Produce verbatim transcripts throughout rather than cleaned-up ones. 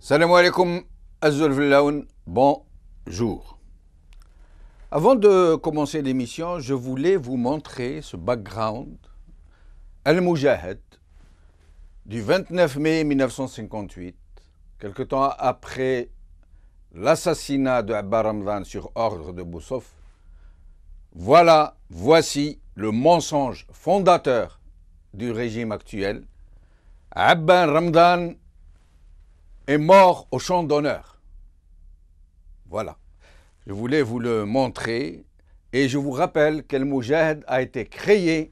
Salam alaikum, Azul Villaoun, bonjour. Avant de commencer l'émission, je voulais vous montrer ce background Al-Mujahid du vingt-neuf mai mille neuf cent cinquante-huit, quelque temps après l'assassinat de Abba Ramdan sur ordre de Boussouf. Voilà, voici le mensonge fondateur du régime actuel. Abba Ramdan est mort au champ d'honneur. Voilà. Je voulais vous le montrer et je vous rappelle qu'Al-Mujahid a été créé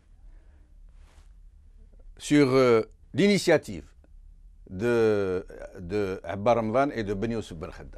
sur euh, l'initiative de, de Abba Ramdan et de Ben Youssef Ben Khedda.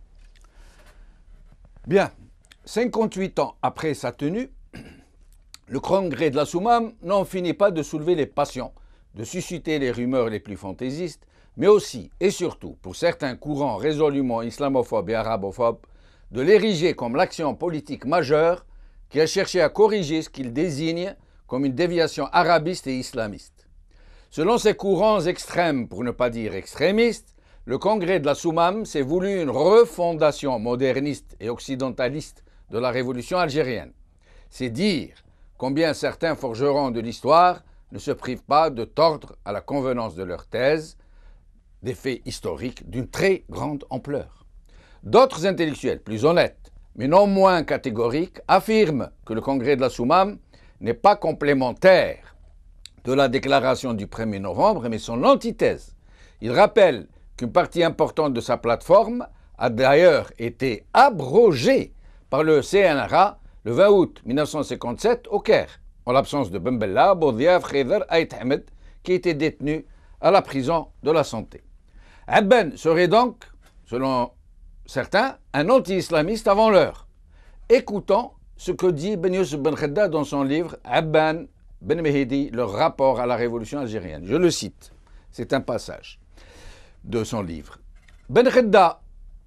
Bien, cinquante-huit ans après sa tenue, le congrès de la Soumam n'en finit pas de soulever les passions, de susciter les rumeurs les plus fantaisistes, mais aussi et surtout, pour certains courants résolument islamophobes et arabophobes, de l'ériger comme l'action politique majeure qui a cherché à corriger ce qu'il désigne comme une déviation arabiste et islamiste. Selon ces courants extrêmes, pour ne pas dire extrémistes, le congrès de la Soumam s'est voulu une refondation moderniste et occidentaliste de la révolution algérienne. C'est dire combien certains forgerons de l'histoire ne se privent pas de tordre à la convenance de leur thèse des faits historiques d'une très grande ampleur. D'autres intellectuels, plus honnêtes, mais non moins catégoriques, affirment que le congrès de la Soumam n'est pas complémentaire de la déclaration du premier novembre, mais son antithèse. Il rappelle qu'une partie importante de sa plateforme a d'ailleurs été abrogée par le C N R A le vingt août mille neuf cent cinquante-sept au Caire, en l'absence de Ben Bella, Boudiaf, Khidr, Aït Ahmed, qui étaient détenus à la prison de la Santé. Abban serait donc, selon certains, un anti-islamiste avant l'heure. Écoutons ce que dit Ben Youssef Ben Khedda dans son livre Abban Ben Mehdi, le rapport à la révolution algérienne. Je le cite, c'est un passage de son livre. Ben Khedda,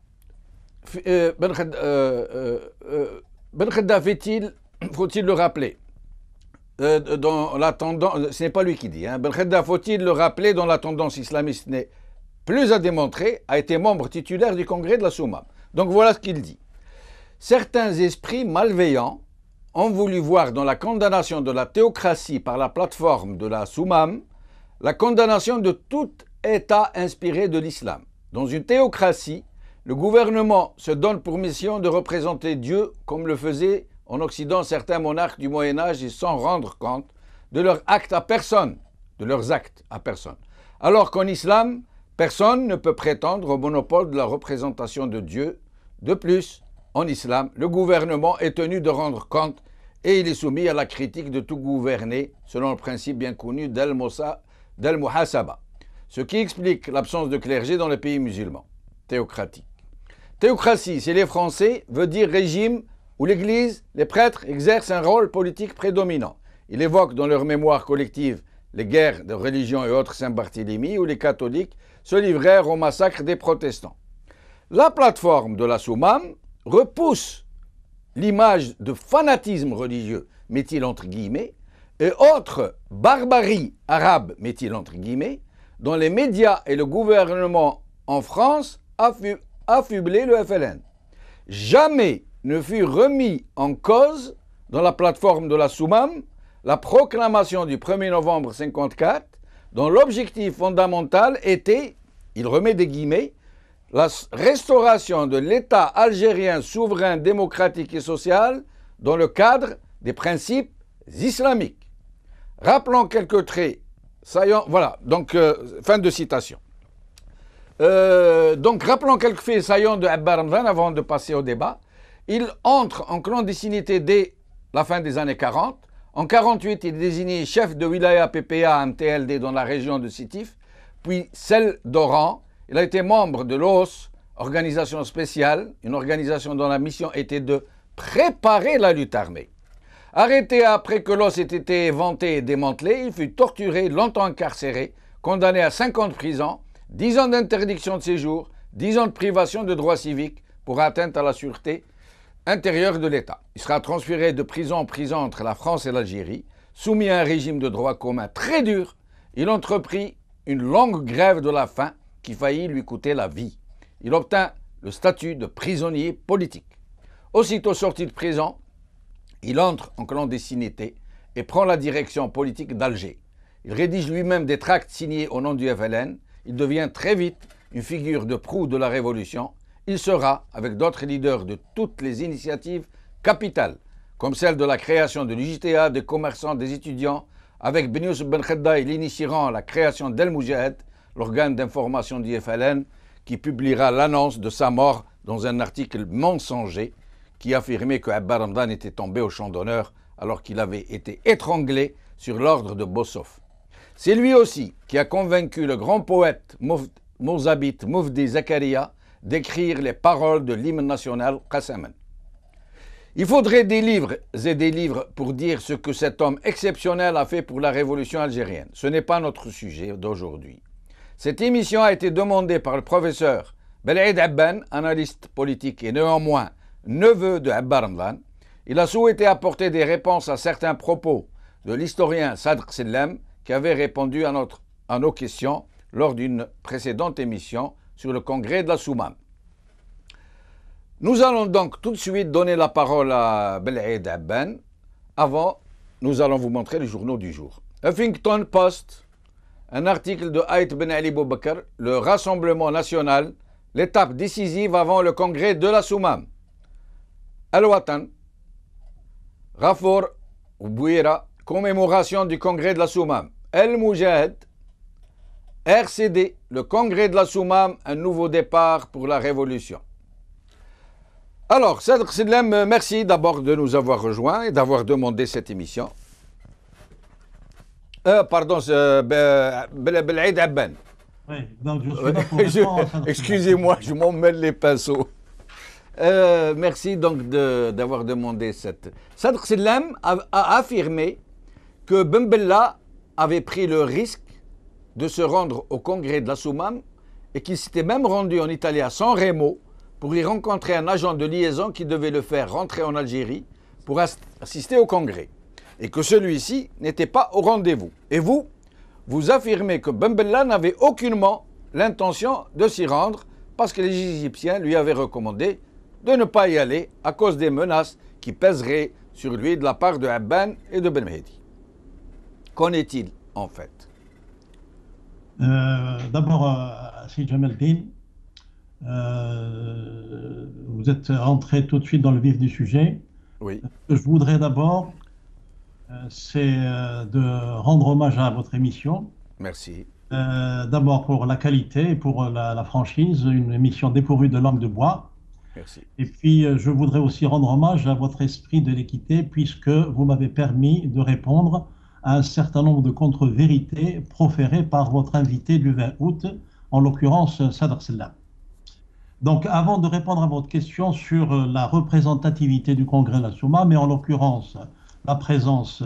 euh, Ben Khedda, euh, euh, Ben Khedda fait-il, faut-il le rappeler, euh, dans la tendance, ce n'est pas lui qui dit, hein, Ben Khedda, faut-il le rappeler, dont la tendance islamiste n'est plus à démontrer, a été membre titulaire du congrès de la Soumam. Donc voilà ce qu'il dit. Certains esprits malveillants ont voulu voir dans la condamnation de la théocratie par la plateforme de la Soumam la condamnation de tout État inspiré de l'islam. Dans une théocratie, le gouvernement se donne pour mission de représenter Dieu comme le faisaient en Occident certains monarques du Moyen-Âge et sans rendre compte de leurs actes à personne, de leurs actes à personne. Alors qu'en islam, personne ne peut prétendre au monopole de la représentation de Dieu. De plus, en islam, le gouvernement est tenu de rendre compte et il est soumis à la critique de tout gouverné selon le principe bien connu d'Al-Muhasaba, ce qui explique l'absence de clergé dans les pays musulmans théocratiques. Théocratie, chez les Français, veut dire régime où l'Église, les prêtres exercent un rôle politique prédominant. Il évoque dans leur mémoire collective les guerres de religion et autres Saint-Barthélemy, où les catholiques se livrèrent au massacre des protestants. La plateforme de la Soumam repousse l'image de fanatisme religieux, met-il entre guillemets, et autres barbaries arabes, met-il entre guillemets, dont les médias et le gouvernement en France affublaient le F L N. Jamais ne fut remis en cause dans la plateforme de la Soumam la proclamation du premier novembre cinquante-quatre, dont l'objectif fondamental était, il remet des guillemets, la restauration de l'État algérien souverain, démocratique et social dans le cadre des principes islamiques. Rappelons quelques traits saillants, voilà, donc euh, fin de citation. Euh, donc rappelons quelques faits saillants de Abba Ramdan avant de passer au débat. Il entre en clandestinité dès la fin des années quarante. En mille neuf cent quarante-huit, il est désigné chef de wilaya P P A M T L D dans la région de Sétif, puis celle d'Oran. Il a été membre de l'O S, organisation spéciale, une organisation dont la mission était de préparer la lutte armée. Arrêté après que l'O S ait été éventé et démantelé, il fut torturé, longtemps incarcéré, condamné à cinq ans de prison, dix ans d'interdiction de séjour, dix ans de privation de droits civiques pour atteinte à la sûreté intérieure de l'État. Il sera transféré de prison en prison entre la France et l'Algérie, soumis à un régime de droit commun très dur. Il entreprit une longue grève de la faim qui faillit lui coûter la vie. il obtint le statut de prisonnier politique. Aussitôt sorti de prison, il entre en clandestinité et prend la direction politique d'Alger. Il rédige lui-même des tracts signés au nom du F L N. Il devient très vite une figure de proue de la révolution. Il sera, avec d'autres leaders de toutes les initiatives capitales, comme celle de la création de l'U J T A, des commerçants, des étudiants. Avec Ben Youssef Ben Khedda, il initiera la création d'El Moujahid, l'organe d'information du F L N, qui publiera l'annonce de sa mort dans un article mensonger qui affirmait que Abba Ramdan était tombé au champ d'honneur alors qu'il avait été étranglé sur l'ordre de Bossof. C'est lui aussi qui a convaincu le grand poète mozabite Moufdi Zakaria d'écrire les paroles de l'hymne national Qasaman. Il faudrait des livres et des livres pour dire ce que cet homme exceptionnel a fait pour la révolution algérienne. Ce n'est pas notre sujet d'aujourd'hui. Cette émission a été demandée par le professeur Belaïd Abban, analyste politique et néanmoins neveu de Abba Ramdan. Il a souhaité apporter des réponses à certains propos de l'historien Sadr Sellem qui avait répondu à, notre, à nos questions lors d'une précédente émission sur le congrès de la Soumam. Nous allons donc tout de suite donner la parole à Belaïd Abban. Avant, nous allons vous montrer les journaux du jour. Huffington Post, un article de Haït Ben Ali Boubakar, le Rassemblement national, l'étape décisive avant le congrès de la Soumam. Al-Watan, Rafour ou Bouira, commémoration du congrès de la Soumam. El Moujahid, R C D, le congrès de la Soumam, un nouveau départ pour la révolution. Alors, Sadr Sellem, merci d'abord de nous avoir rejoints et d'avoir demandé cette émission. Euh, pardon, Belaïd Abban. Oui, donc je suis là pour répondre. Excusez-moi, je m'en mêle les pinceaux. Euh, merci donc de, d'avoir demandé cette... Sadr Sellem a, a affirmé que Ben Bella avait pris le risque de se rendre au congrès de la Soumam et qu'il s'était même rendu en Italie à San Remo pour y rencontrer un agent de liaison qui devait le faire rentrer en Algérie pour assister au congrès et que celui-ci n'était pas au rendez-vous. Et vous, vous affirmez que Ben Bella n'avait aucunement l'intention de s'y rendre parce que les Égyptiens lui avaient recommandé de ne pas y aller à cause des menaces qui pèseraient sur lui de la part de Abban et de Ben Mehdi. Qu'en est-il en fait? euh, D'abord, euh, Sidi Jamel-Din, euh, vous êtes entré tout de suite dans le vif du sujet. Oui. Ce que je voudrais d'abord, euh, c'est euh, de rendre hommage à votre émission. Merci. Euh, d'abord pour la qualité et pour la, la franchise, une émission dépourvue de langue de bois. Merci. Et puis, euh, je voudrais aussi rendre hommage à votre esprit de l'équité, puisque vous m'avez permis de répondre à un certain nombre de contre-vérités proférées par votre invité du vingt août, en l'occurrence Sadr Sellem. Donc, avant de répondre à votre question sur la représentativité du congrès de la Soumam, mais en l'occurrence la présence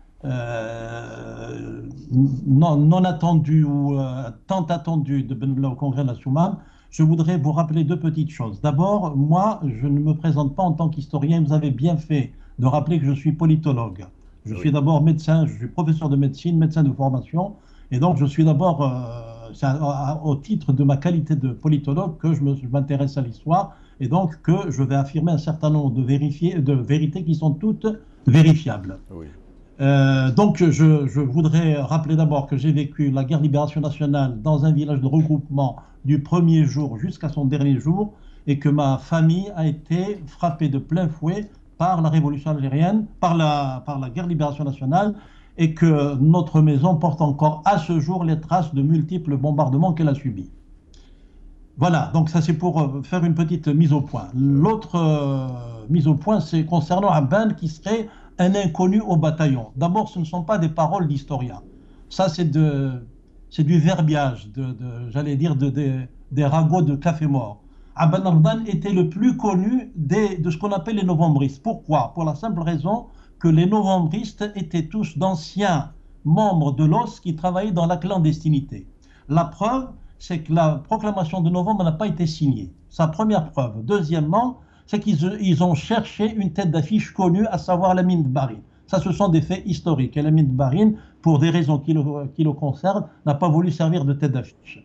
euh, non, non attendue ou euh, tant attendue de Ben Bella au congrès de la Soumam, je voudrais vous rappeler deux petites choses. D'abord, moi, je ne me présente pas en tant qu'historien. Vous avez bien fait de rappeler que je suis politologue. Je Oui. suis d'abord médecin, je suis professeur de médecine, médecin de formation. Et donc, je suis d'abord, euh, c'est au titre de ma qualité de politologue que je m'intéresse à l'histoire. Et donc, que je vais affirmer un certain nombre de, vérifier, de vérités qui sont toutes vérifiables. Oui. Euh, donc, je, je voudrais rappeler d'abord que j'ai vécu la guerre de libération nationale dans un village de regroupement du premier jour jusqu'à son dernier jour et que ma famille a été frappée de plein fouet par la révolution algérienne, par la, par la guerre de libération nationale et que notre maison porte encore à ce jour les traces de multiples bombardements qu'elle a subis. Voilà, donc ça c'est pour faire une petite mise au point. L'autre euh, mise au point, c'est concernant Abban qui serait un inconnu au bataillon. D'abord, ce ne sont pas des paroles d'historiens. Ça, c'est de, c'est du verbiage, de, de, j'allais dire de, de, des ragots de café mort. Abba Ramdan était le plus connu des, de ce qu'on appelle les novembristes. Pourquoi? Pour la simple raison que les novembristes étaient tous d'anciens membres de l'O S qui travaillaient dans la clandestinité. La preuve, c'est que la proclamation de novembre n'a pas été signée. Sa première preuve. Deuxièmement, c'est qu'ils ils ont cherché une tête d'affiche connue, à savoir Lamine Barine. Ça, ce sont des faits historiques. Et Lamine Barine, pour des raisons qui le, qui le concernent, n'a pas voulu servir de tête d'affiche.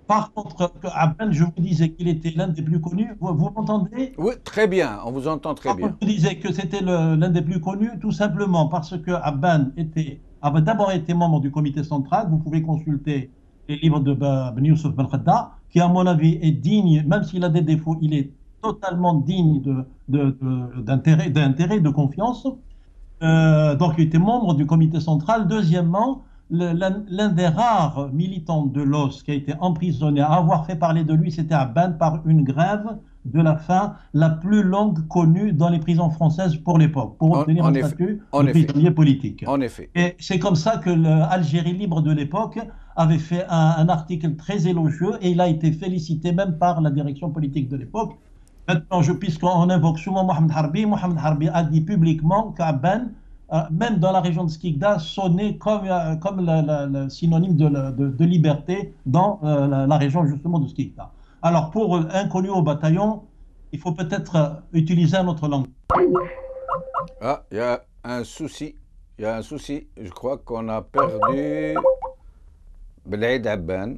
Par contre, Abban, je vous disais qu'il était l'un des plus connus. Vous, vous m'entendez? Oui, très bien, on vous entend très Pourquoi bien. je vous disais que c'était le- l'un des plus connus? Tout simplement parce que Abban était, avait d'abord été membre du comité central. Vous pouvez consulter les livres de Ben Youssef Ben Khadda, qui, à mon avis, est digne, même s'il a des défauts, il est totalement digne de, de- de- d'intérêt, d'intérêt, de confiance. Euh, donc, il était membre du comité central. Deuxièmement, le- l'un l'un des rares militants de l'O S qui a été emprisonné, à avoir fait parler de lui, c'était Abban par une grève de la faim la plus longue connue dans les prisons françaises pour l'époque, pour En, obtenir un en effet, statut en de effet, prisonnier politique. en effet. Et c'est comme ça que l'Algérie libre de l'époque avait fait un, un article très élogieux et il a été félicité même par la direction politique de l'époque. Maintenant, je, puisqu'on invoque souvent Mohamed Harbi, Mohamed Harbi a dit publiquement qu'Abban, euh, même dans la région de Skikda, sonnait comme, euh, comme le synonyme de, de, de, liberté dans euh, la, la région justement de Skikda. Alors, pour euh, inconnu au bataillon, il faut peut-être euh, utiliser un autre langage. Ah, il y a un souci. Il y a un souci. Je crois qu'on a perdu Beled Abban.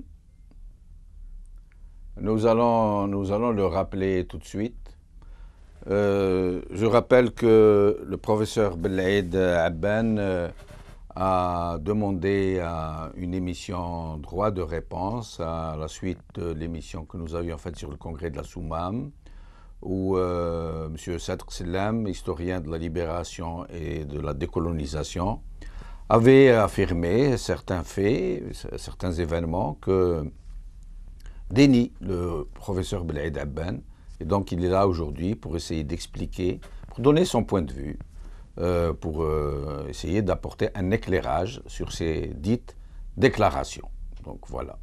Nous allons, nous allons le rappeler tout de suite. Euh, je rappelle que le professeur Beled Abban euh, a demandé à une émission droit de réponse à la suite de l'émission que nous avions faite sur le congrès de la Soumam, où euh, M. Sadr Sellam, historien de la libération et de la décolonisation, avait affirmé certains faits, certains événements que dénie le professeur Beled Abban. Et donc il est là aujourd'hui pour essayer d'expliquer, pour donner son point de vue, euh, pour euh, essayer d'apporter un éclairage sur ces dites déclarations. Donc voilà.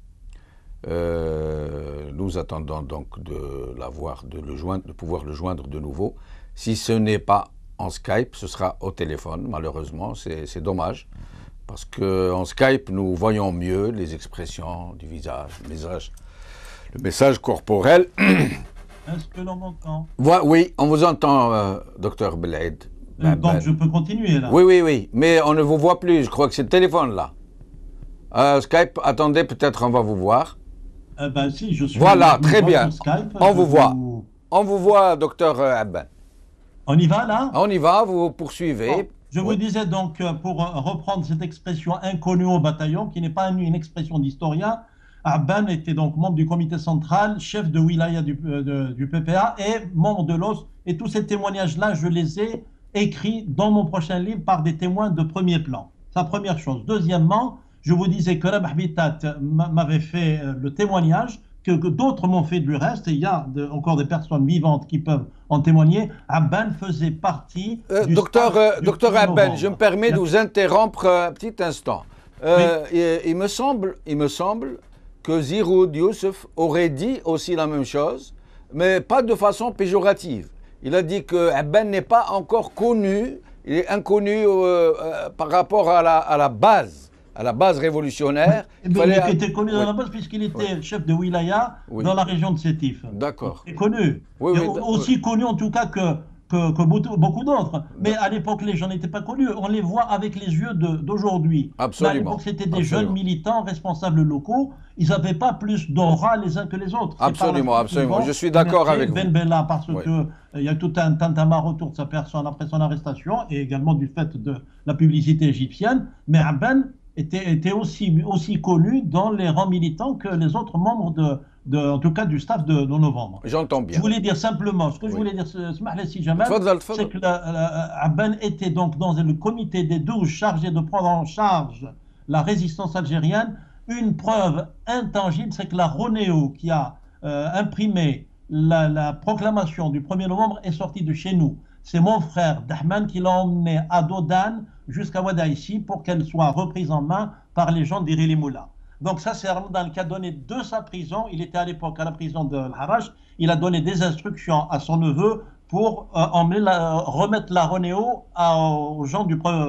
Euh, nous attendons donc de l'avoir, de le joindre, de pouvoir le joindre de nouveau. Si ce n'est pas en Skype, ce sera au téléphone, malheureusement, c'est dommage, parce qu'en Skype, nous voyons mieux les expressions du visage, le message, le message corporel. Est-ce que l'on m'entend? Oui, on vous entend, euh, docteur Beled. Euh, donc je peux continuer là? Oui, oui, oui, mais on ne vous voit plus, je crois que c'est le téléphone là. Euh, Skype, attendez, peut-être on va vous voir. Euh, ben, si, je suis voilà, très bien. Skype, on vous voit. Vous... On vous voit, docteur Abban. On y va là? On y va, vous poursuivez. Bon, je oui. vous disais donc, pour reprendre cette expression inconnue au bataillon, qui n'est pas une expression d'historien, Abban était donc membre du comité central, chef de wilaya du, de, du P P A et membre de l'O S. Et tous ces témoignages-là, je les ai écrits dans mon prochain livre par des témoins de premier plan. C'est la première chose. Deuxièmement, je vous disais que Rabah Bitat m'avait fait le témoignage, que, que d'autres m'ont fait du reste, et il y a de, encore des personnes vivantes qui peuvent en témoigner. Abban faisait partie euh, du Docteur, euh, du docteur Abban, je me permets de vous interrompre un petit instant. Euh, oui. il, il, me semble, il me semble que Ziroud Youssef aurait dit aussi la même chose, mais pas de façon péjorative. Il a dit que Abban n'est pas encore connu, il est inconnu euh, euh, par rapport à la, à la base. à la base révolutionnaire. Mais il, fallait... il était connu dans oui. la base puisqu'il était oui. chef de wilaya oui. dans la région de Sétif. D'accord. Il est connu. Oui, oui, aussi oui. connu en tout cas que, que, que beaucoup d'autres. Mais à l'époque, les gens n'étaient pas connus. On les voit avec les yeux d'aujourd'hui. Absolument. À l'époque, c'était des absolument. jeunes militants responsables locaux. Ils n'avaient pas plus d'aura les uns que les autres. Absolument, absolument. Je suis d'accord avec Ben vous. Bella, parce oui. qu'il y a tout un tintamarre autour de sa personne après son arrestation et également du fait de la publicité égyptienne. Mais Abban était, était aussi, aussi connu dans les rangs militants que les autres membres, de, de, en tout cas du staff de, de novembre. J'entends bien. Je voulais dire simplement, ce que oui. je voulais dire, si jamais, c'est que la, la, Abban était donc dans le comité des douze chargés de prendre en charge la résistance algérienne. Une preuve intangible, c'est que la Ronéo qui a euh, imprimé la, la proclamation du premier novembre est sortie de chez nous. C'est mon frère Dahman qui l'a emmené à Dodane jusqu'à Ouadaïchi pour qu'elle soit reprise en main par les gens d'Iri Moula. Donc ça, c'est Ramadan qui a donné de sa prison. Il était à l'époque à la prison de Harash. Il a donné des instructions à son neveu pour euh, emmener la, remettre la Ronéo à, aux gens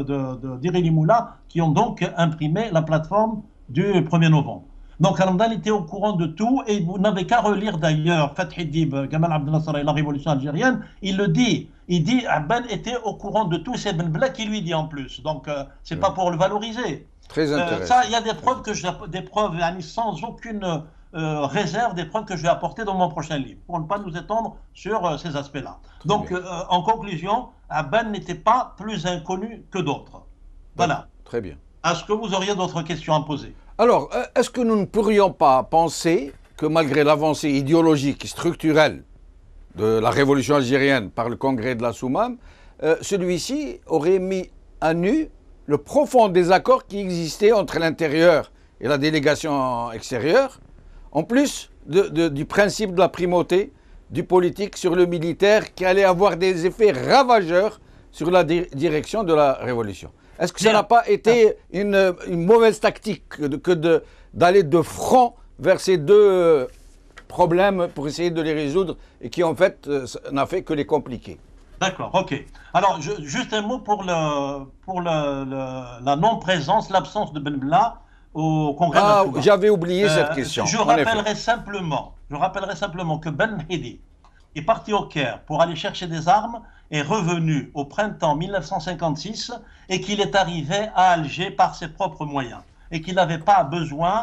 d'Iri Moula qui ont donc imprimé la plateforme du premier novembre. Donc Ramadan était au courant de tout et vous n'avez qu'à relire d'ailleurs Fathi Dib, Gamal Abdel Nasser et la révolution algérienne. Il le dit. Il dit Abban était au courant de tout, c'est Ben Bella qui lui dit en plus. Donc, euh, c'est pas pour le valoriser. Très intéressant. Euh, ça, il y a des preuves, que je, des preuves sans aucune euh, réserve des preuves que je vais apporter dans mon prochain livre, pour ne pas nous étendre sur euh, ces aspects-là. Donc, euh, en conclusion, Abban n'était pas plus inconnu que d'autres. Voilà. Très bien. Est-ce que vous auriez d'autres questions à poser? Alors, est-ce que nous ne pourrions pas penser que malgré l'avancée idéologique et structurelle de la révolution algérienne par le congrès de la Soumam, euh, celui-ci aurait mis à nu le profond désaccord qui existait entre l'intérieur et la délégation extérieure, en plus de, de, du principe de la primauté du politique sur le militaire qui allait avoir des effets ravageurs sur la di direction de la révolution. Est-ce que ça n'a pas été une, une mauvaise tactique que de, d'aller de front vers ces deux problèmes pour essayer de les résoudre et qui en fait n'a fait que les compliquer? D'accord, ok. Alors, je, juste un mot pour, le, pour le, le, la non-présence, l'absence de Ben Bella au congrès ah, de Touba. J'avais oublié euh, cette question. Je rappellerai, simplement, je rappellerai simplement que Ben Mhidi est parti au Caire pour aller chercher des armes, est revenu au printemps mille neuf cent cinquante-six et qu'il est arrivé à Alger par ses propres moyens et qu'il n'avait pas besoin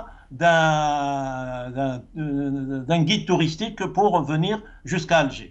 d'un d'un guide touristique pour venir jusqu'à Alger.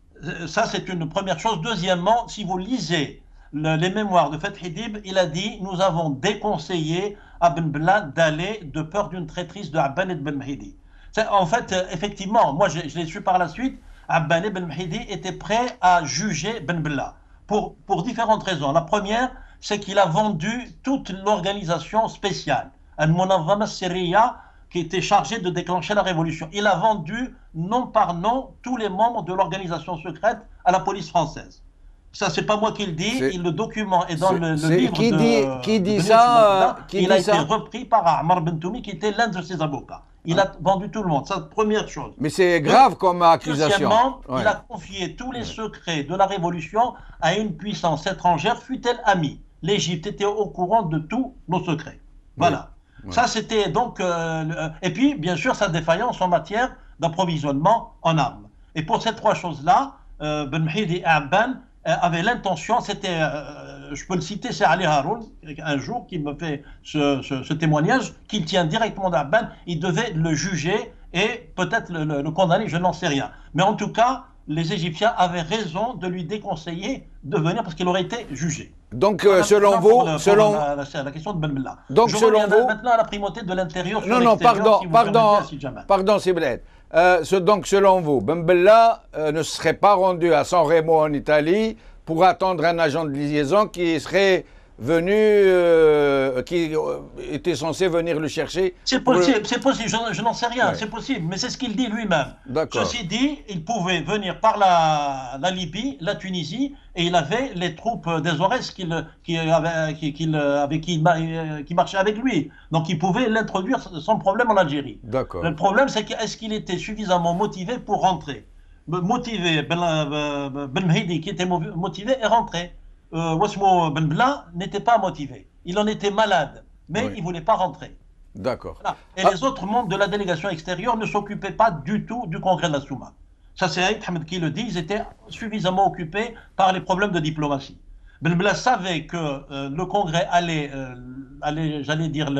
Ça, c'est une première chose. Deuxièmement, si vous lisez le, les mémoires de Fath Hidib, il a dit « Nous avons déconseillé à Ben Bella d'aller de peur d'une traîtrise de Abban ibn Mhidi ». En fait, effectivement, moi je, je l'ai su par la suite, Abban ibn Mhidi était prêt à juger Ben Bella pour, pour différentes raisons. La première, c'est qu'il a vendu toute l'organisation spéciale, Al-Munazama Sirriya, qui était chargé de déclencher la révolution. Il a vendu, nom par nom, tous les membres de l'organisation secrète à la police française. Ça, c'est pas moi qui le dis, il, le document est dans est, le, le livre qui de... Dit, qui dit de ça qui Il dit a ça été repris par Ammar Bentoumi, qui était l'un de ses avocats. Il a vendu tout le monde, ça, première chose. Mais c'est grave comme accusation. Deuxièmement, ouais. il a confié tous les secrets de la révolution à une puissance étrangère, fut-elle amie. L'Égypte était au courant de tous nos secrets. Voilà. Oui. Ouais. Ça, c'était donc... Euh, le, et puis, bien sûr, sa défaillance en matière d'approvisionnement en armes. Et pour ces trois choses-là, euh, Ben Mhidi et Abban euh, avaient l'intention, c'était, euh, je peux le citer, c'est Ali Haroun, un jour, qui me fait ce, ce, ce témoignage, qu'il tient directement d'Abban, il devait le juger et peut-être le, le, le condamner, je n'en sais rien. Mais en tout cas, les Égyptiens avaient raison de lui déconseiller de venir parce qu'il aurait été jugé. Donc, euh, selon vous, le, selon la, la, la question de Ben Bella. Donc, je selon vous, maintenant à la primauté de l'intérieur sur non, non, pardon, si pardon, pardon, c'est Bled. Euh, ce, donc, selon vous, Ben Bella euh, ne serait pas rendu à San Remo en Italie pour attendre un agent de liaison qui serait venu, euh, qui était censé venir le chercher. C'est possible, le... c'est possible, je, je n'en sais rien, ouais. c'est possible, mais c'est ce qu'il dit lui-même. Ceci dit, il pouvait venir par la, la Libye, la Tunisie, et il avait les troupes des Aurès qui, qui, qui, qui, avec qui, qui marchaient avec lui. Donc il pouvait l'introduire sans problème en Algérie. Le problème, c'est qu'est-ce qu'il était suffisamment motivé pour rentrer? Motivé, Ben, ben Mhidi qui était motivé est rentré. Euh, Wasmo Ben Bella n'était pas motivé. Il en était malade, mais oui. il ne voulait pas rentrer. D'accord. Voilà. Et ah. les autres membres de la délégation extérieure ne s'occupaient pas du tout du congrès de la Souma. Ça, c'est Aïd Hamed qui le dit, ils étaient suffisamment occupés par les problèmes de diplomatie. Ben Bella savait que euh, le congrès allait, euh, allait j'allais dire,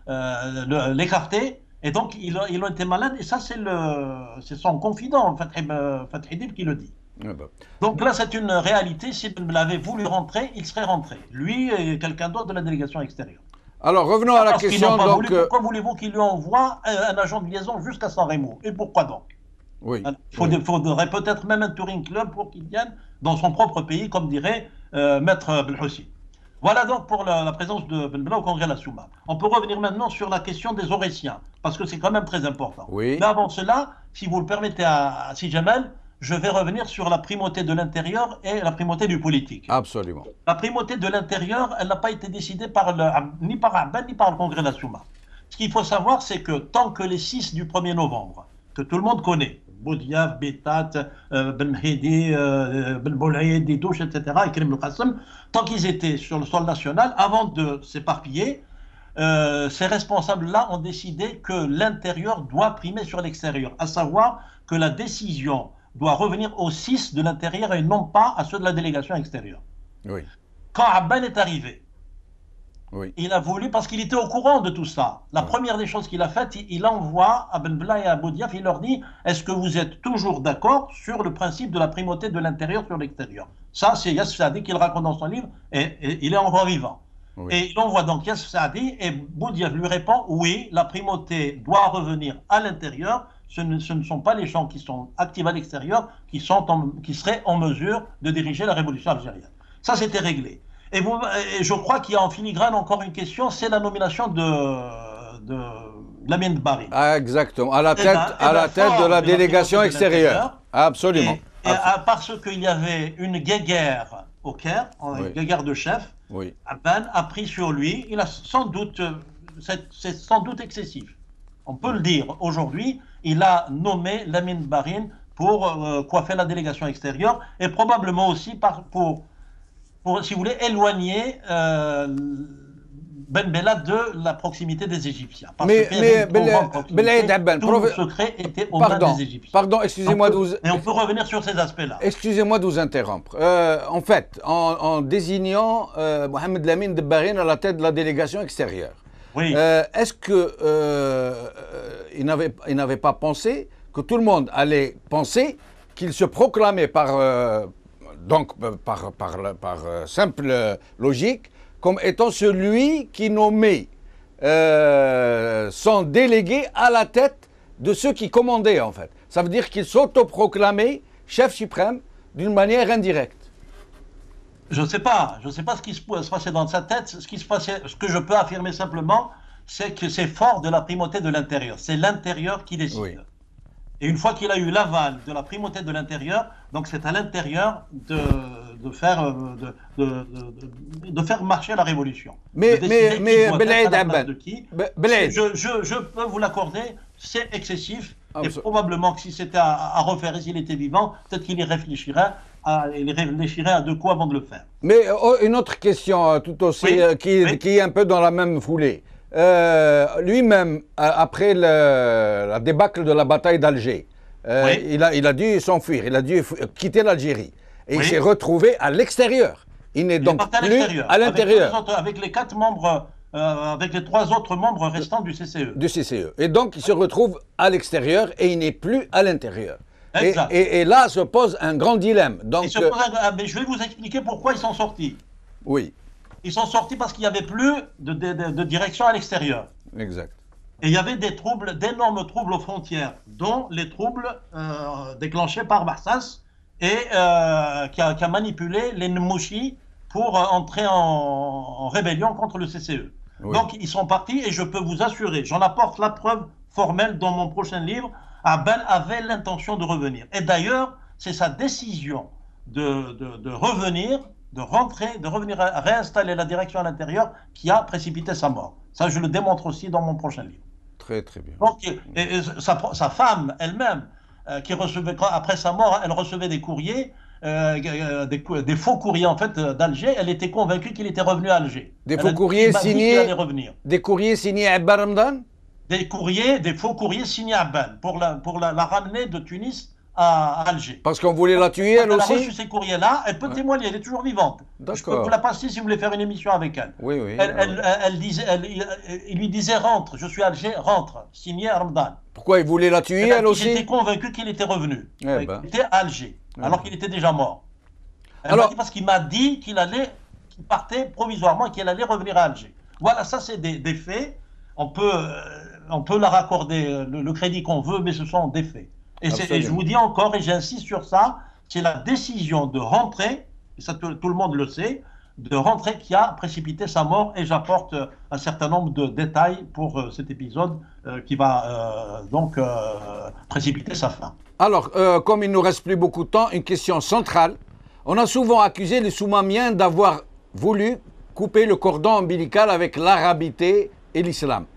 l'écarter, le, et donc ils, ils ont été malades, et ça, c'est son confident, Fath Hidib, qui le dit. Ah ben. Donc là, c'est une réalité. Si Ben Bella avait voulu rentrer, il serait rentré. Lui et quelqu'un d'autre de la délégation extérieure. Alors, revenons à la Parce question. Donc, voulu, pourquoi voulez-vous qu'il lui envoie un, un agent de liaison jusqu'à San Remo? Et pourquoi donc? Oui. Il faudrait, oui. faudrait peut-être même un touring club pour qu'il vienne dans son propre pays, comme dirait euh, Maître Belhoussi. Voilà donc pour la, la présence de Ben Bella au congrès de la Souma. On peut revenir maintenant sur la question des Aurésiens, parce que c'est quand même très important. Oui. Mais avant cela, si vous le permettez à, à Si Jamal, je vais revenir sur la primauté de l'intérieur et la primauté du politique. Absolument. La primauté de l'intérieur, elle n'a pas été décidée par le, ni par Abban ni par le congrès de la Souma. Ce qu'il faut savoir, c'est que tant que les six du premier novembre, que tout le monde connaît, Boudiaf, Betat, euh, Ben Mhidi, euh, Ben Boulaïd, Ditouche, et cetera, et Karim El-Qassem, tant qu'ils étaient sur le sol national, avant de s'éparpiller, euh, ces responsables-là ont décidé que l'intérieur doit primer sur l'extérieur, à savoir que la décision doit revenir aux six de l'intérieur et non pas à ceux de la délégation extérieure. Oui. Quand Abban est arrivé, Oui. Il a voulu, parce qu'il était au courant de tout ça. La oui. première des choses qu'il a faites, il, il envoie à Ben Bella et à Boudiaf, il leur dit, est-ce que vous êtes toujours d'accord sur le principe de la primauté de l'intérieur sur l'extérieur? Ça, c'est Yassef Saadi qui le raconte dans son livre, et, et il est encore vivant. Oui. Et il envoie donc Yassef Saadi, et Boudiaf lui répond, oui, la primauté doit revenir à l'intérieur, ce ne, ce ne sont pas les gens qui sont actifs à l'extérieur qui, sont en, qui seraient en mesure de diriger la révolution algérienne. Ça, c'était réglé. Et, vous, et je crois qu'il y a en filigrane encore une question, c'est la nomination de, de Lamine Barry. Ah, exactement, à la tête, ben, à la ben, tête de la de délégation la extérieure. Absolument. Et, et à, parce qu'il y avait une guéguerre au Caire, oui. une guéguerre de chef, oui. Ben a pris sur lui, il a sans doute, c'est sans doute excessif. On peut le dire aujourd'hui, il a nommé Lamine Barine pour euh, coiffer la délégation extérieure et probablement aussi par, pour, pour, si vous voulez, éloigner euh, Ben Bella de la proximité des Égyptiens. Parce mais mais ben, tout le secret était aux mains des Égyptiens. Pardon, excusez-moi de vous... Et on peut revenir sur ces aspects-là. Excusez-moi de vous interrompre. Euh, en fait, en, en désignant euh, Mohamed Lamine Barine à la tête de la délégation extérieure, oui. Euh, est-ce qu'il euh, n'avait il n'avait pas pensé que tout le monde allait penser qu'il se proclamait par, euh, donc, par, par, par, par simple logique comme étant celui qui nommait euh, son délégué à la tête de ceux qui commandaient en fait. Ça veut dire qu'il s'autoproclamait chef suprême d'une manière indirecte. Je ne sais pas, je ne sais pas ce qui se passait dans sa tête. Ce qui se passait, ce que je peux affirmer simplement, c'est que c'est fort de la primauté de l'intérieur. C'est l'intérieur qui décide. Oui. Et une fois qu'il a eu l'aval de la primauté de l'intérieur, donc c'est à l'intérieur de, de, faire, de, de, de, de faire marcher la révolution. Mais, mais, mais, Belaïd Abban, je, je, je peux vous l'accorder, c'est excessif. Et probablement que si c'était à, à refaire, s'il était vivant, peut-être qu'il y réfléchirait. À, il réfléchirait à deux coups avant de le faire. Mais oh, une autre question tout aussi, oui, euh, qui, oui. qui est un peu dans la même foulée. Euh, Lui-même, après le, la débâcle de la bataille d'Alger, euh, oui. il, a, il a dû s'enfuir, il a dû quitter l'Algérie. Et il s'est retrouvé à l'extérieur. Il n'est donc à plus à l'intérieur. Avec, avec les quatre membres, euh, avec les trois autres membres restants du C C E. Du C C E. Et donc il se retrouve à l'extérieur et il n'est plus à l'intérieur. Et, et, et là se pose un grand dilemme. Donc, se pose un, mais je vais vous expliquer pourquoi ils sont sortis. Oui. Ils sont sortis parce qu'il n'y avait plus de, de, de, de direction à l'extérieur. Exact. Et il y avait des troubles, d'énormes troubles aux frontières, dont les troubles euh, déclenchés par Bassas et euh, qui, a, qui a manipulé les Nmouchi pour euh, entrer en, en rébellion contre le C C E. Oui. Donc ils sont partis et je peux vous assurer, j'en apporte la preuve formelle dans mon prochain livre, Abban avait l'intention de revenir. Et d'ailleurs, c'est sa décision de, de, de revenir, de rentrer, de revenir à réinstaller la direction à l'intérieur qui a précipité sa mort. Ça, je le démontre aussi dans mon prochain livre. Très, très bien. Donc, et, et, sa, sa femme elle-même, euh, qui recevait, après sa mort, elle recevait des courriers, euh, des, des faux courriers en fait d'Alger. Elle était convaincue qu'il était revenu à Alger. Des faux courriers signés. Des courriers signés à Abban Ramdan. Des courriers, des faux courriers signés à Abban pour la, pour la, la ramener de Tunis à, à Alger. Parce qu'on voulait la tuer, elle aussi. Elle a reçu ces courriers-là, elle peut ouais. témoigner, elle est toujours vivante. Je peux vous la passer si vous voulez faire une émission avec elle. Oui, oui. Elle, elle, elle, elle disait, elle, il lui disait rentre, je suis à Alger, rentre, signé à Ramdan. Pourquoi il voulait la tuer, elle aussi? J'étais convaincu qu'il était revenu. Eh ben. Il était à Alger, eh alors ben. qu'il était déjà mort. Elle alors... dit parce qu'il m'a dit qu'il allait, qu'il partait provisoirement, qu'il allait revenir à Alger. Voilà, ça c'est des, des faits. On peut, on peut leur accorder le, le crédit qu'on veut, mais ce sont des faits. Et, et je vous dis encore, et j'insiste sur ça, c'est la décision de rentrer, et ça tout, tout le monde le sait, de rentrer qui a précipité sa mort, et j'apporte un certain nombre de détails pour euh, cet épisode euh, qui va euh, donc euh, précipiter sa fin. Alors, euh, comme il ne nous reste plus beaucoup de temps, une question centrale. On a souvent accusé les Soumamiens d'avoir voulu couper le cordon ombilical avec l'arabité et l'islam.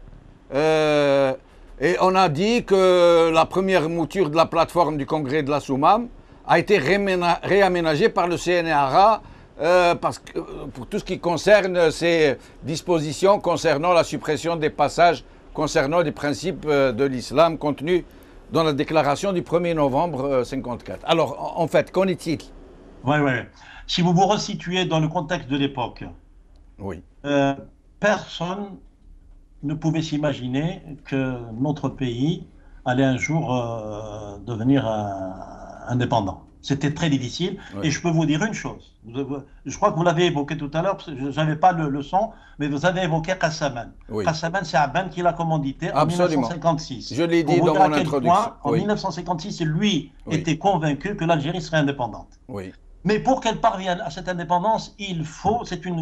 Euh, et on a dit que la première mouture de la plateforme du congrès de la Soumam a été réaménagée par le C N R A euh, parce que, pour tout ce qui concerne ces dispositions concernant la suppression des passages concernant les principes de l'islam contenus dans la déclaration du premier novembre mille neuf cent cinquante-quatre. Alors, en fait, qu'en est-il? Oui, oui. Si vous vous resituez dans le contexte de l'époque, oui. euh, personne ne pouvait s'imaginer que notre pays allait un jour euh, devenir euh, indépendant. C'était très difficile. Oui. Et je peux vous dire une chose. Je crois que vous l'avez évoqué tout à l'heure, je n'avais pas le, le son, mais vous avez évoqué Kassaman. Oui. Kassaman, c'est Abban qui l'a commandité en Absolument. mille neuf cent cinquante-six. Je l'ai dit dans mon introduction. Point, en oui. mille neuf cent cinquante-six, lui oui. était convaincu que l'Algérie serait indépendante. Oui. Mais pour qu'elle parvienne à cette indépendance, il faut,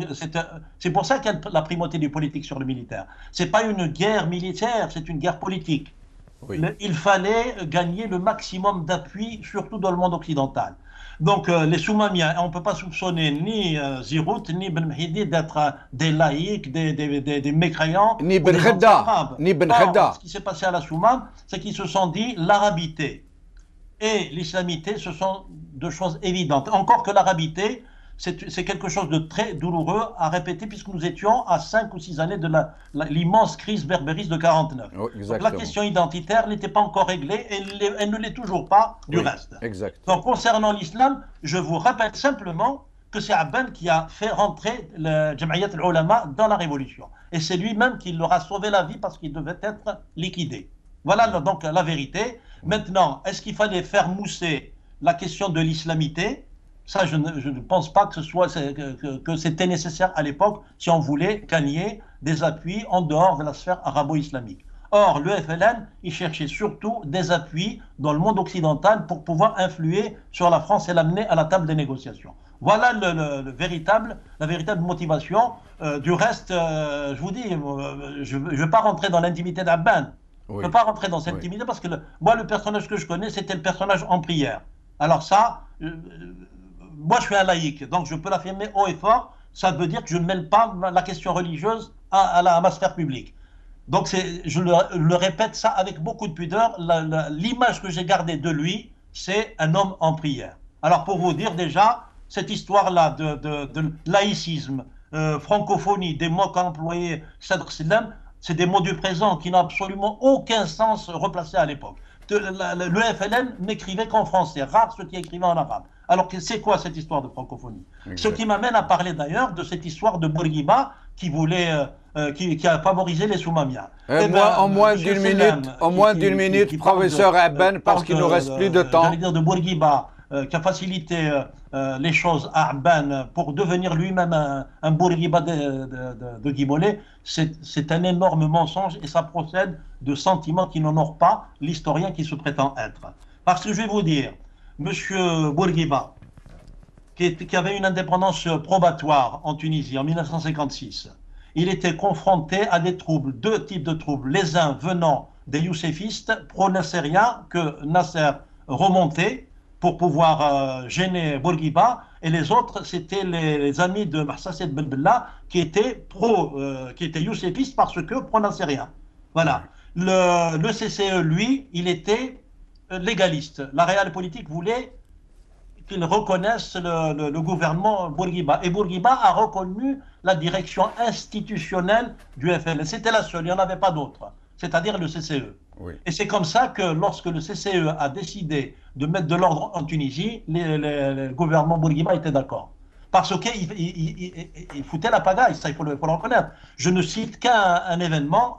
c'est pour ça qu'elle a la primauté du politique sur le militaire. Ce n'est pas une guerre militaire, c'est une guerre politique. Oui. Le, il fallait gagner le maximum d'appui, surtout dans le monde occidental. Donc euh, les Soumamiens, on ne peut pas soupçonner ni euh, Zirout, ni Ben Mhidi d'être euh, des laïcs, des, des, des, des mécréants, ni Ben Khedda. Ni Ben Khedda. Ce qui s'est passé à la Soumam, c'est qu'ils se sont dit l'arabité et l'islamité, ce sont deux choses évidentes. Encore que l'arabité, c'est quelque chose de très douloureux à répéter puisque nous étions à cinq ou six années de l'immense crise berbériste de quarante-neuf. Oh, donc la question identitaire n'était pas encore réglée et elle, elle ne l'est toujours pas du oui, reste. Exact. Donc concernant l'islam, je vous rappelle simplement que c'est Abban qui a fait rentrer le Jam'iyat al-Ulama dans la révolution. Et c'est lui-même qui leur a sauvé la vie parce qu'il devait être liquidé. Voilà donc la vérité. Maintenant, est-ce qu'il fallait faire mousser la question de l'islamité ? Ça, je ne, je ne pense pas que ce soit que, que c'était nécessaire à l'époque si on voulait gagner des appuis en dehors de la sphère arabo-islamique. Or, le F L N, il cherchait surtout des appuis dans le monde occidental pour pouvoir influer sur la France et l'amener à la table des négociations. Voilà le, le, le véritable, la véritable motivation. Euh, du reste, euh, je vous dis, euh, je ne vais pas rentrer dans l'intimité d'Abban. Oui. Je ne peux pas rentrer dans cette intimité oui. parce que le, moi, le personnage que je connais, c'était le personnage en prière. Alors ça... Euh, moi, je suis un laïc, donc je peux l'affirmer haut et fort. Ça veut dire que je ne mêle pas la question religieuse à, à, la, à ma sphère publique. Donc, je le, le répète ça avec beaucoup de pudeur. L'image que j'ai gardée de lui, c'est un homme en prière. Alors, pour vous dire déjà, cette histoire-là de, de, de laïcisme, euh, francophonie, des mots qu'a employé Sadr Sillam, c'est des mots du présent qui n'ont absolument aucun sens replacé à l'époque. Le F L N n'écrivait qu'en français, rares ceux qui écrivaient en arabe. Alors, c'est quoi cette histoire de francophonie? Exact. Ce qui m'amène à parler d'ailleurs de cette histoire de Bourguiba qui voulait, euh, qui, qui a favorisé les Soumamiens. Eh moi, ben, en moins d'une minute, en moins d'une minute, qui, qui professeur Abban, parce qu'il nous reste plus de temps. J'allais dire de Bourguiba, euh, qui a facilité euh, les choses à Abban pour devenir lui-même un, un Bourguiba de, de, de, de Guibolet, c'est un énorme mensonge et ça procède de sentiments qui n'honorent pas l'historien qui se prétend être. Parce que je vais vous dire, Monsieur Bourguiba, qui, qui avait une indépendance probatoire en Tunisie en mille neuf cent cinquante-six, il était confronté à des troubles, deux types de troubles, les uns venant des youssefistes pro-nassériens que Nasser remontait pour pouvoir euh, gêner Bourguiba, et les autres, c'était les, les amis de Mahsasset Ben Bella qui étaient pro, euh, qui étaient youssefistes parce que pro-nassériens. Voilà. Le, le C C E, lui, il était légaliste. La réelle politique voulait qu'ils reconnaissent le, le, le gouvernement Bourguiba. Et Bourguiba a reconnu la direction institutionnelle du F L N. C'était la seule, il n'y en avait pas d'autre, c'est-à-dire le C C E. Oui. Et c'est comme ça que lorsque le C C E a décidé de mettre de l'ordre en Tunisie, les, les, le gouvernement Bourguiba était d'accord. Parce qu'il il, il, il, il foutait la pagaille, ça il faut le, faut le reconnaître. Je ne cite qu'un un événement...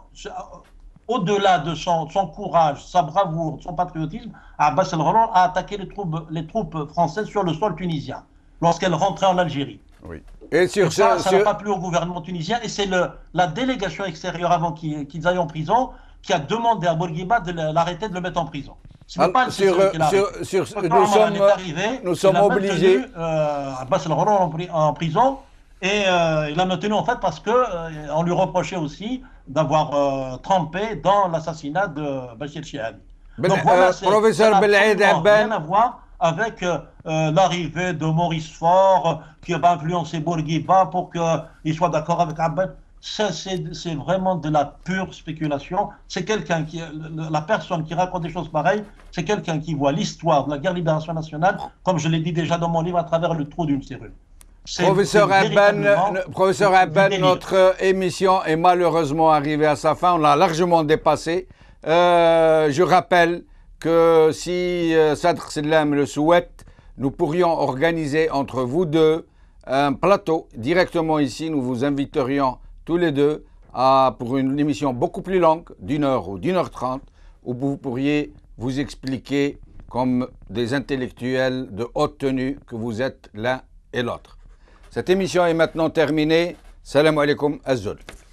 Au-delà de son, son courage, sa bravoure, son patriotisme, Abbas el-Roland a attaqué les troupes, les troupes françaises sur le sol tunisien, lorsqu'elles rentraient en Algérie. Oui. Et sur et ça, ce, ça n'a sur... pas plu au gouvernement tunisien, et c'est la délégation extérieure avant qu'ils qu'ils aillent en prison qui a demandé à Bourguiba de l'arrêter, de le mettre en prison. Ce n'est pas le sur, sur, sur, nous sommes, arrivé, nous sommes obligés. Euh, Abbas el-Roland en, en prison. Et euh, il l'a maintenu en fait parce qu'on euh, lui reprochait aussi d'avoir euh, trempé dans l'assassinat de Bachir Chiani. Ben, Donc voilà, euh, professeur Belaïd Abban, rien à voir avec euh, l'arrivée de Maurice Faure qui va influencer Bourguiba pour qu'il soit d'accord avec Abban. C'est vraiment de la pure spéculation. C'est quelqu'un qui, la personne qui raconte des choses pareilles, c'est quelqu'un qui voit l'histoire de la guerre de libération nationale, comme je l'ai dit déjà dans mon livre, à travers le trou d'une serrure. Professeur Abban, professeur Abban, notre émission est malheureusement arrivée à sa fin. On l'a largement dépassée. Euh, je rappelle que si euh, Sadr Sillam le souhaite, nous pourrions organiser entre vous deux un plateau directement ici. Nous vous inviterions tous les deux, à, pour une émission beaucoup plus longue, d'une heure ou d'une heure trente, où vous pourriez vous expliquer comme des intellectuels de haute tenue que vous êtes l'un et l'autre. Cette émission est maintenant terminée. Salam alaikum, Azul.